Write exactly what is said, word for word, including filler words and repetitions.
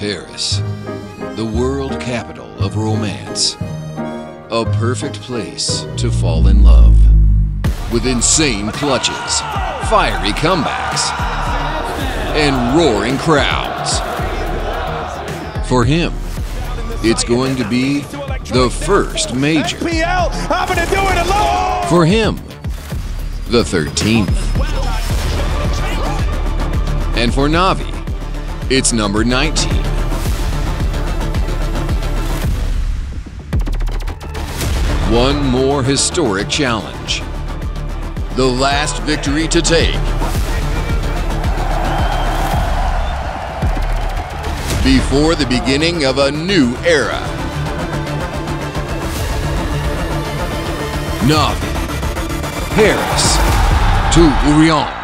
Paris, the world capital of romance. A perfect place to fall in love. With insane clutches, fiery comebacks, and roaring crowds. For him, it's going to be the first major. For him, the thirteenth. And for NAVI, it's number nineteen. One more historic challenge. The last victory to take. Before the beginning of a new era. NAVI, Paris to Lyon.